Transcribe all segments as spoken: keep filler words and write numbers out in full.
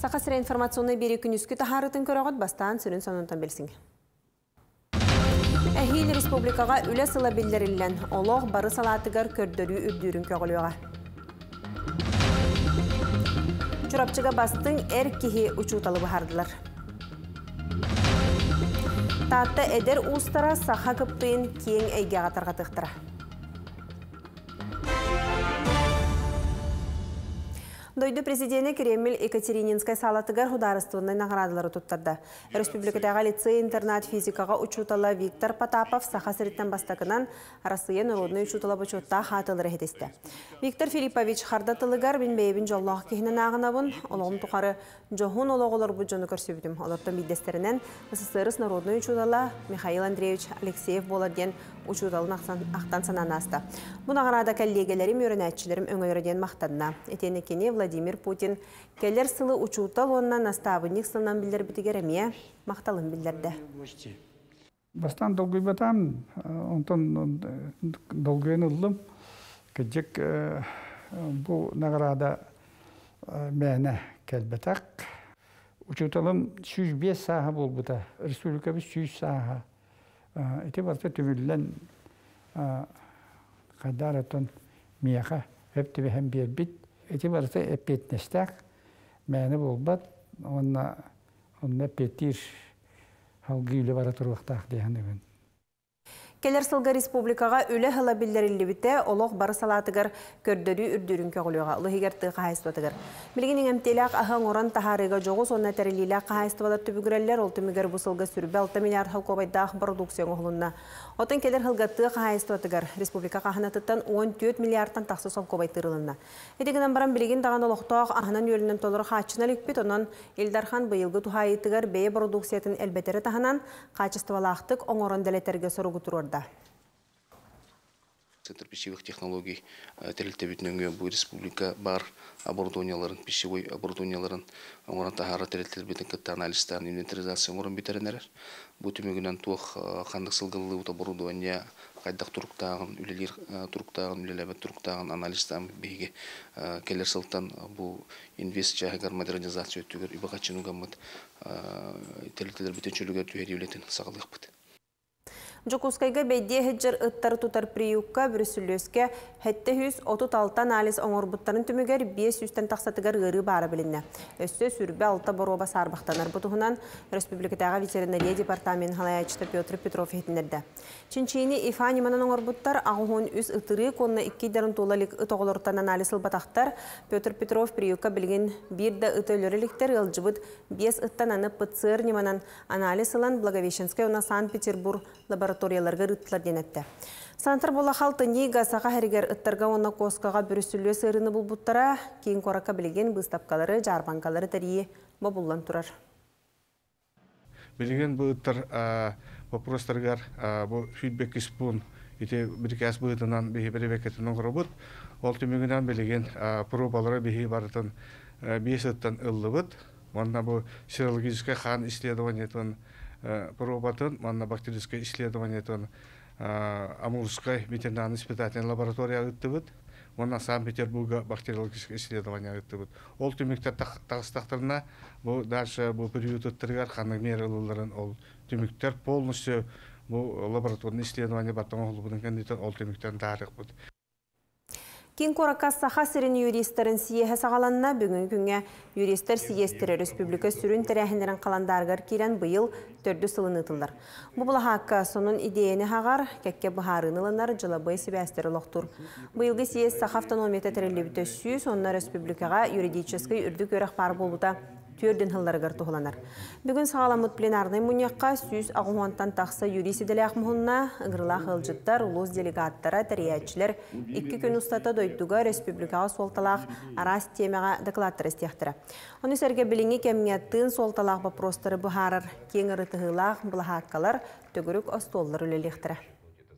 Сақасыра информационный бері күнүскү тахарытын көріғыт бастан сүрін сонунтан білсің. Әхил республикаға үлі сыла білдерілен олық бары салатығар көрдөрі үрдүрін көғілуға. Чурапчыға бастың әр кихи учуталы бұхардылар. Таатта әдер ұстара саха кыптыйын кейін әйге ғатарға тұқтыра. Дойду президенті Кремль Екатерининскай салатыгар хударыстығындай нағырадылары тұттарды. Республикадағы лицей интернат физикаға учутала Виктор Потапов саха сіріттен бастақынан Россия народный учутала бачотта хатылары хетесті. Виктор Филиппович хардатылыгар бен бейбін жоллағы кехінен ағынабын, олығын тұқары жоғын олығылар бұл жоны көрсөбітім. Олардың бидестерінен СССР народный учутала Михаил Андреевич Алексеев боладен учуталын ақтан санан асты. Бұл нағырада коллегелерім, өрінәтшілерім өңірден мақтадына. Етенекене Владимир Путин келер сылы учутал оннан наставыник сылынан білдер бітігереме мақталын білдерді. Бастан долгой батам, онтон долгойын ұлым, кәджек бұл нағырада мәне кәлбетақ. Учуталым жүз бес саға бол бұта, республика біз жүз саға. Эти барса түмілілен қайдаратон мияға өптібі әм бер бит. Эти барса әппетнестәк, мәні болбат, онна әппеттір халғы үйлі бара тұруқтақ дейгені. Келер сылғы республикаға өлі хыла білдерілі біте, олық бары салатығыр көрдөрі үрдүрін көғілуға, ұлығығыр тұғы қайыстыватығыр. Білгенің әмтеліғ ағын оран тахарыға жоғы сонна тәрілілі қайыстывалар түбігірелер, ол түмігер бұл сылғы сүрбі алты миллиард халқобайдақ продукцион ұғылынна. Отын келер хылға тұғы қайыстыватығыр, республика қағынатыттан он төрт миллиардтан тақсы солқобайтырылынна. Едегінен баран білген даған олықтақ ағынан өлінен толыры қачына лікпет, онын Елдархан бұйылғы тұхайытығыр бейе продукциятын әлбетері тағынан қачыстывалақтық оңорын дәлеттерге сұрығы тұрорда. Центр пищевых технологий терелтебитнөңгө бу республика бар оборудованияларын, пищевой оборудованияларын оңорон тахара терелтебитин кытта анализтарын инвентаризация оңорон битеренер. Бу түмөгүнөн туох кандык сылгылуу оборудование кайдак туруктагын, үлелер туруктагын, үлелебет туруктагын анализтан беги келер сылтан бу инвестиция модернизация өтүгөр ибакачынугамыт терелтелер бүтүнчүлүгө түйөдүлетин сагалыкпыт. Жокускайга бәйде хеджер ыттары тутар приюкка бүрісілөске хәтті хүз отыз алты анализ оңорбуттарын түмігер бес жүзден тақсатығар ғыры бары білінне. Өсті сүрбе алты бороба сарбақтанар бұтығынан Республикатаға ветеринария департамент халаячты Петр Петров етінерді. Чинчейні ифаниманан оңорбуттар ағуын үз ыттыры конна икки дарын толалик ытоғылыртан анализ ылбатақтар Петр Петров приюкка білген бірді ытөлеріліктер ылжыбыт бес ыттан анып пыцыр неманан анализ ылан Благовещенская уна Санкт-Петербург лабораторияларға рыттылар денетті. Санатар бола халты нега саға әрігер ыттарға онна коскаға бүрісілі сырыны бұл бұттара, кейін қорақа білген бұстапқалары, жарбанқалары тәрие бабуллан тұрар. Білген бұл ыттар вопростарғар бұл фидбек іспун, ете біркәс бұйтынан бейі біребекетінің құрыбыт, ол түмігінен білген пробалары бейі барытын бес ыттан ыллы бұт, онна бұл серологический хан исследованиятын пробатын, манна бактериологическое исследование, Амурская ветеринарная испытательная лаборатория ыттыбыт, манна Санкт-Петербурга бактериологическое исследование ыттыбыт. Ол түміктер тағыстақтарына дальше бұл период ыттырғар қанық мерілілерін ол түміктер полностью бұл лабораторный исследование баттан оғылы бұдың ол түміктерін тарих бұд. Кен қораққа саха сирин юристерін сиеhe сағаланына бүгін күнге юристер сиестері республика сүрін тәрәхіндерін қаландарғар керен бұйыл төрді сылын ұтылдар. Бұбыла хаққа сонын идеяны хағар, кәкке бұхарын ылынар жылы бұй себәстері лоқтыр. Бұйылғы сиес саха автономията тәрелебіті сүйіз, онына республикаға юридический үрдік өріқ бар болуда төрден хылларығар тұғыланар. Бүгін сағаламыт пленарный мұнияққа сүйіз ағуантан тақсы юрисиделі ақмұғынна ұңғырла қылжыттар, ұлыз делегаттара, тәриятчілер екі күн ұстата дойдуға республикаға солталақ арас темеға докладтар істияқтыра. Оны сәрге біліңі кәмияттың солталақ бапростары бұхарар, кең ұрытығылақ бұлахаққалар төгірік остоллар өлелектірі.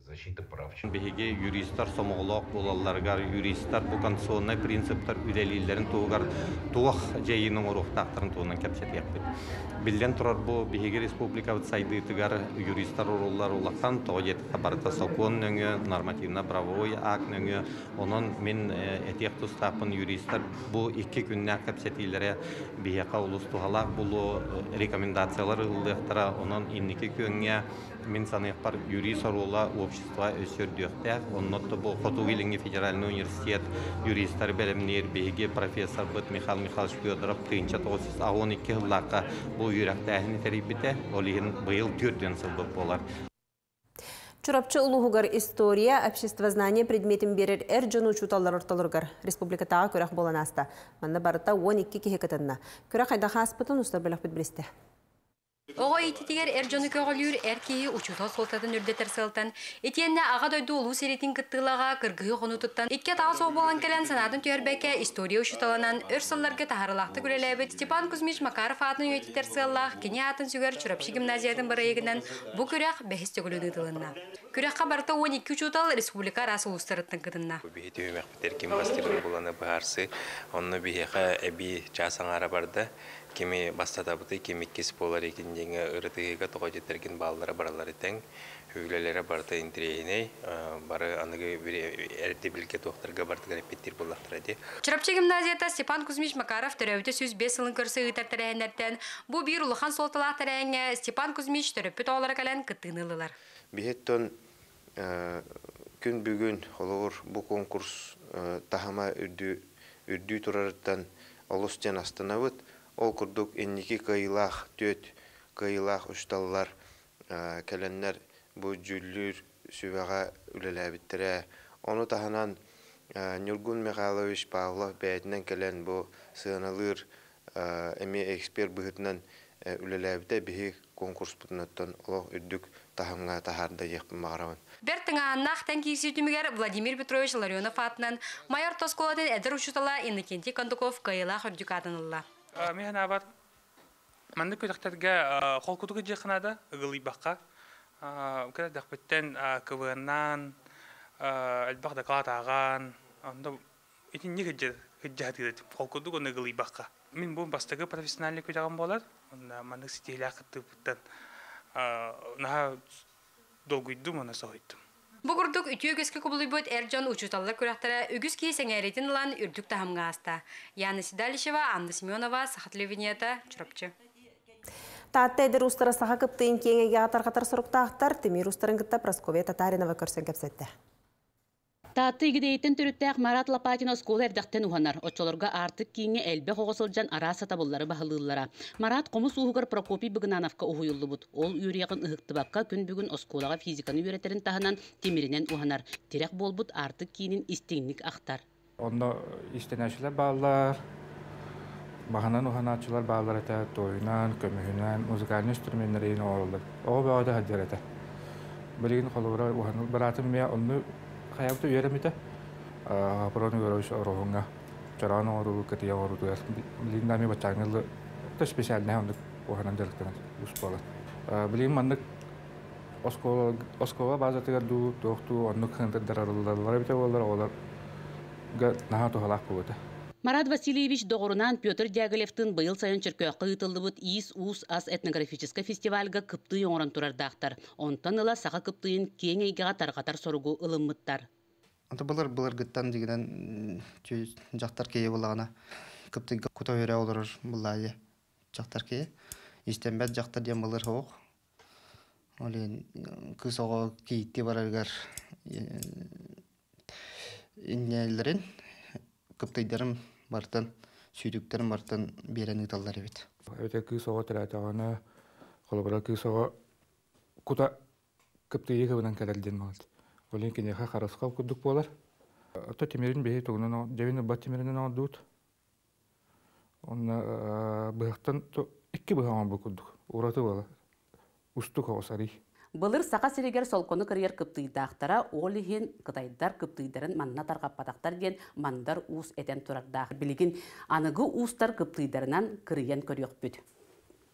защиты прав. Беге юристтар сомоглок болаларгар, юристтар бу конституционный принциптар үлелилерин тугар туох жайының урухтактарын туунан кепсет яппыт. Билден турар бу беге республика сайдытыгар юристтар уруллар улаккан тоожет хабарта закон нөңө, нормативно-правовой акт нөңө, онон мен этиек тустапын юристтар бу икки күннәк кепсетилере бияка улус тухалак булу рекомендациялар ылдыктара, онон инники күнгө мен саныйпар юрист орула общество өсөрдүктәк, оннотто бу Хотугилинги федеральный университет юристтар белемнер беге профессор бут Михаил Михайлович Федоров тысяча девятьсот он эки жыллакка бу юрактагын терибите, олин быйыл төртөн сыл болар. Чурапчы улугугар история, обществознание предметин берер эр жону чуталлар ортолоргар. Республикатага көрәк болан аста. Манда барыта он эки кеhe кытынна. Көрәк айдаха аспытын устар белек бит билесте. Оға ититигер эр жону көгөлүр эр кейі учута солтатын үрдетер сылтан. Этиенне ага дойду улу серетин кыттылага кыргыгы конутуттан. Икке тағы соқ болан келен санатын түйербеке история учуталанан өрсылларга тахарылақты күрелебет Степан Кузьмич Макаров атын өйтитер сыллах кене атын сүгер Чурапчы гимназиятын барайыгынан бу күрәк бәхис төгіліні тылынна. Күрәкқа барыта он эки учутал республика арасы улустарыттын кытынна. Бихи мәхбетер кем бастырын боланы баарсы, онны бихиға әбі жасаңара барды. Кеми бастата бұты, кеми кес болар екен деңі ұрытығыға тоға жетерген балалары баралары тәң, өйлелері барты интерейіней, бары анығы әрді білге тоқтарға бартыға репеттер болақтыр әде. Чурапчы гимназията Степан Кузьмич Макаров төрәуті сөз бес сылын көрсі ұйтар тәрәйінерден, бұ бір ұлыған солтылақ тәрәйінге Степан Кузьмич төрөппіт олар кәлін күттігінілілер. Бихеттон күн бүгін олығыр бұл конкурс тахама үрді тұрарыттан олыстен астына бұд. Ол күрдік еннекі қайылақ, төт қайылақ ұшталылар кәлінлер бұл жүллер сөбеға үлеләбіттірі. Оны таханан Нюргун Михайлович Павлов бәйтінен кәлін бұл сығаналыр әме эксперт бұғытынан үлеләбітті бігі конкурс бұтынаттан олық үрдік тахамға тахарда еқпін мағарамын. Бертіңа нақтан кейсі түмігер Владимир Петрович Ларионов атынан майор Тосколаден әдір ұшытала Иннокентий Кондуков қайылақ үрдік атынылла. Мен абар манды көтөктөргө кол кутугу жакынада ыгылый бакка. Кара дакпеттен КВНнан албак дакатаган, анда этин неге жаатыды кол кутугу ыгылый бакка. Мен бу бастагы профессионалдык көтөгөн болот. Анда маны сителак кыттыптан на долгуйду мана сойттум. Бугурдук үтүө көскө кубулуйбут Эржон учуталлар көрөктөрө үгүз кии сеңеритин лан үрдүк тахамга аста. Яна Сидалишева, Анна Семенова, Сахатлевинета, Чурапчы. Таатта эдер устара саха кыптыйын кеңеге атар-катар соруктаактар Темир устарын кытта Прасковья Татаринова көрсөн кепсетте. Таатты игидейтен түрүттәк Марат Лопатин оскол эрдәктен уханар. Очолорга артык кийинге элбе хогосылжан араса табыллары бахылылара. Марат комус уһугар Прокопий Быгнановка ухуйуллу бут. Ол үйрегин ыгыктыбакка күн бүгүн осколага физиканы үйретерин таханан Темиринен уханар. Терек болбут артык кийинин истеңник актар. Онда истенәчиләр баллар, баханан уханачылар баллар әтә тойнан, көмүһүнән, музыкаль инструменттер орылды. О баада хәдәрәтә. Билген холора уханыл баратын мен онны Hayatı üyerimde, Apollo görüş oruğuna, Çarano oruğu, Katiya oruğu, Lindami başkanlığı, da spesiyel ne onda o hanan derken uspala. Bilim manlık Oskova Oskova bazı tegadu doktu onluk hındır dararlılar bite olar olar. Naha to halak buldu. Марат Васильевич Догорунан Петр Дяголевтын быйыл сайын чиркөккө ыйтылдыбыт ИИС УС ас этнографический фестивальга кыпты оңорон турардактар. Онтан ыла саха кыптыйын кең эйгега таркатар соругу ылыммыттар. Anta булар булар гыттан дигенен жактар кее булагана кыпты кута бере олор булай жактар кее. Истембет жактар дем булар хок. Олен кысого кейти бараргар иннелерин кыптыйдырым бартан сүйдүктөрүм бартан берени талдар эбит. Өтө кысого тратагана колбара кысого кута кыптыйга менен келелден болду. Олен кине хараскал кудук болар. Ата Темирин беги тогунан жевин Батимиринен алдут. Онна быктан икки быган букудук. Ураты бала. Устук осари. Былыр сақа сирегер солконы кырьер кыптыйдақтара олихин кытайдар кыптыйдарын манна тарқаппатақтар ден мандар уус этен турардақ. Билигин анығы уустар кыптыйдарынан кырыян көріөк бүд.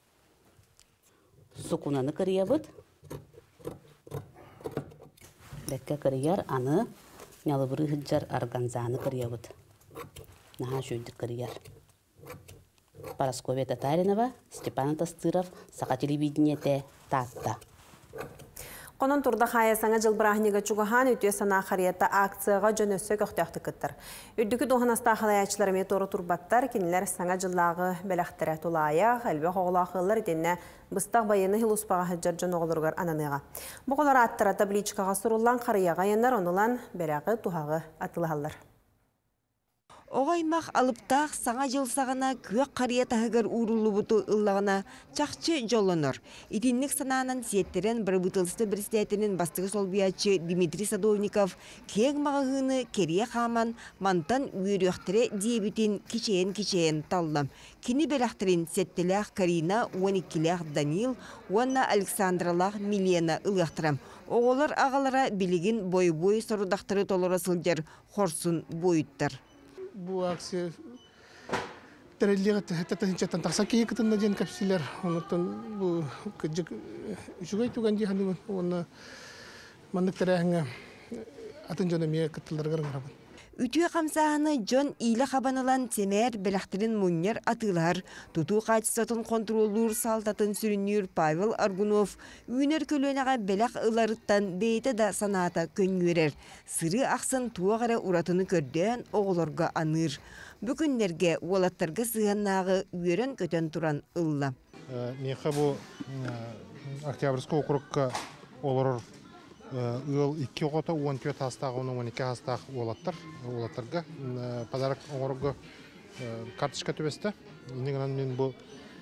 Сукунаны кырия бұд. Бәккә кырыяр аны нялыбыры хыджар органзаны кырыябыт. Наха шүйдік кырыяр. Парасковия Татаринова, Степан Тастыров, Сақа телевидениете Татта. Қонын турда қаясаңа жыл бірахнеге чуғахан өтуе сана қариятта акцияға жөн өссі көқтіяқты күттір. Үрдікі доғанаста қалаячылар меторы турбаттар, кенілер саңа жыллағы бәліқтірі тұлаяқ, әлбе қоғылақылар денне бұстақ байыны хилуспаға хыджар жөн оғылырғар ананыға. Бұғылар аттыра табличкаға сұрулан қарияға янар, онылан бәліғы туғағы атылығалар. Оғаймақ алыптақ саңа жыл сағына көк қария тағығыр урулу бұты ұллағына чақчы жолыныр. Итиннік сананан сиеттерен бір бұтылысты бір стәйтінің бастығы солбиячы Дмитрий Садовников кең мағығыны керие қаман мантан үйріқтірі дебітін кичейін-кичейін таллам. Кені бәліқтірін сеттіләқ Карина, он иккіләқ Данил, онна Александралақ Милена ұлықтырам. Оғылар ағалара білігін бой-бой сұрудақтыры толыра сылдер хорсын бойыттыр. Бу акция тереллига тәтәтәнчәтән такса кие кытында ден капсилер. Онтон бу кыжык жүгәй туган җиһаны оны мандык тәрәһеңә атын җаны мия кыттыларга гырабын. Үтүе қамсағаны Джон Илі қабанылан темер бәліқтірін мұннер атылар, тұту қачысатын контролур салтатын сүрінер Павел Аргунов үйінер көлінеға бәліқ ұларыттан бейті да саната көнгерер. Сыры ақсын туағара ұратыны көрден оғыларға аныр. Бүкіндерге олаттарға сығаннағы үйерін көтен тұран ұлла. Меха бұл Октябрьский округка олар ыл икки оғыта он төрт хастағы, он екі хастағы олаттар, олаттарға подарок оңырғы карточка төбесті. Инегінен мен бұл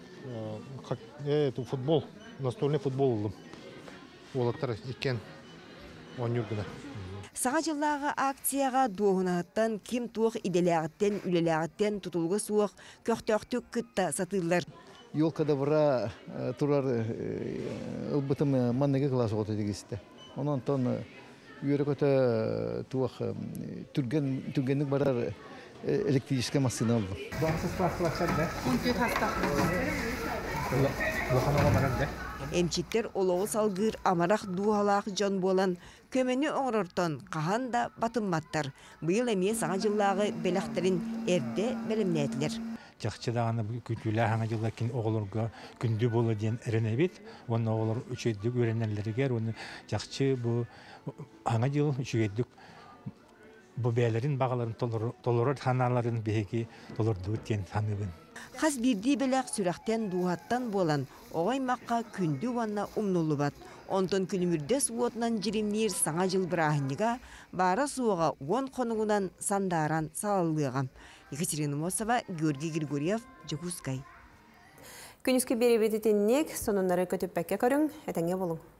футбол, настольный футбол ұлым. Олаттар екен он үргіні. Саға жыллағы акцияға доғынағыттан кем туық иделәғіттен, үлеләғіттен тұтылғы суық көқтөқтік күтті сатылар. Елкада бұра тұрар ұлбытым маннеге қыласы ғоты дегесті. Онан тон үйері көті туақ түргенік барар электрическая машина алды. Дуамсыз пластылақшар да? он төрт хастақ. Эмчиттер олығы салғыр амарақ дуғалақ жон болан көмені оңырыртон қахан да батынматтар. Бұйыл әме саңа жыллағы бәліқтерін әрде бәлімнәділер. Жақчыдағаны күтілі аңа жылға кен оғылырға күнді болы ден әріне бет. Оны оғылыр үшедік өренерлерігер. Оны жақчы бұл аңа жыл үшедік бұл бәлерін бағаларын толырыр ханаларын бейге толырды өткен саныбын. Қаз бірді бәләқ сүрәқтен дуғаттан болан оғай маққа күнді ванна умнулы бат. Онтон күнімірдес уотынан жиремнер саңа жыл бірағынеға бары суыға он қонығынан сандаран салалығам. Екатерина Мосова, Георгий Григорьев, Джакускай. Күніскі бері бететіннек, сонынлары көтіп бәкке көрің, әтәңе болың.